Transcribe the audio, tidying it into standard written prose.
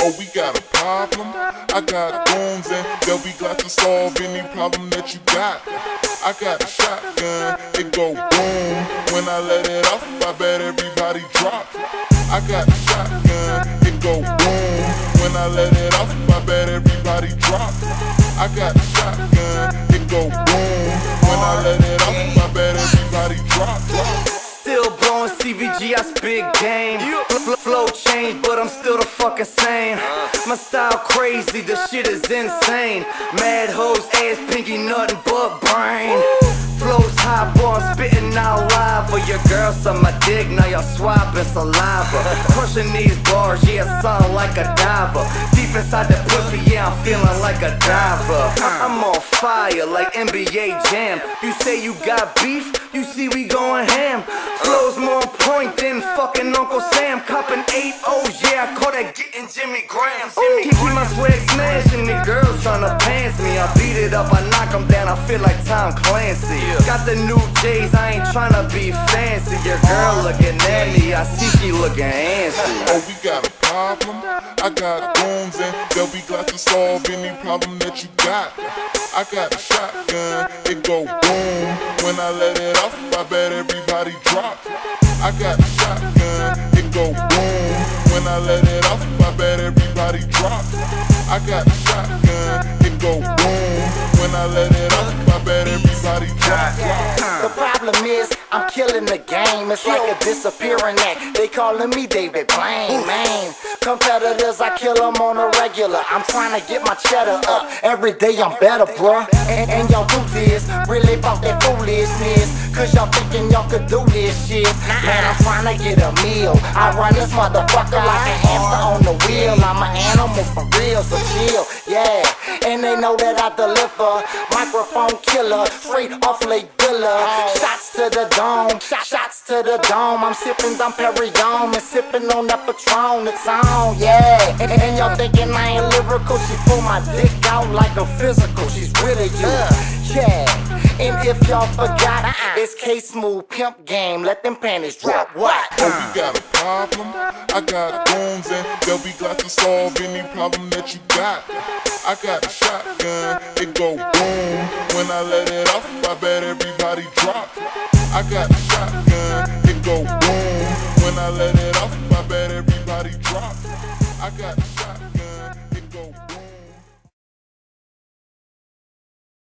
Oh, we got a problem. I got goons and they'll be glad to solve any problem that you got. I got a shotgun, it go boom. When I let it off, I bet everybody drop. I got a shotgun, it go boom. When I let it off, I bet everybody drop. I got a shotgun, it go boom. When I let it off, I bet everybody drop. Still blowing CVG, I spit game. Flow change, but I'm still the fucking same. My style crazy, the shit is insane. Mad hoes, ass, pinky, nothing but brain. Flows high, boy, I'm spitting out lava. Your girl suck my dick, now y'all swapping saliva. Crushing these bars, yeah, sound like a diver. Deep inside the pussy, yeah, I'm feeling like a diver. I'm on fire like NBA Jam. You say you got beef, you see we going ham. Flows more on point than fucking Uncle Sam. Copping 8-0s, yeah, I call that getting Jimmy Graham. Keep my swag smashing, the girls tryna pants me. I beat it up, I knock them down, I feel like Tom Clancy. Got the new J's, I ain't tryna be fancy. Your girl looking at me, I see she looking antsy. Oh, we got a problem. I got goons and they'll be glad to solve any problem that you got. I got a shotgun, it go boom. When I let it off, I bet everybody drop. I got a shotgun, it go boom. When I let it off, I bet everybody drop. I got a shotgun, it go boom. When I let it off, I bet everybody drop. The problem is, I'm killing the game. It's like a disappearing act. They calling me David Blaine, man. Competitors, I kill them on a regular. I'm trying to get my cheddar up. Every day I'm better, bruh. And y'all do this, really about that foolishness. Cause y'all thinking y'all could do this shit. Man, I'm trying to get a meal. I run this motherfucker like a hamster on the wheel. I'm an animal for real, so chill, yeah. And they know that I deliver. Microphone killer, straight off Lake Villa. Shots to the dome, shots to the dome. I'm sipping Dom Perignon and sipping on that Patron. It's on, yeah. And y'all thinking I ain't lyrical. She pull my dick out like a physical. She's really you, yeah. And if y'all forgot, it's K-Smooth Pimp Game. Let them panties drop. What? Oh, we got a problem. I got goons and they'll be glad to solve any problem that you got. I got a shotgun, it go boom. When I let it off, I bet everybody drop. I got a shotgun, it go boom. When I let it off, I bet everybody drop. I got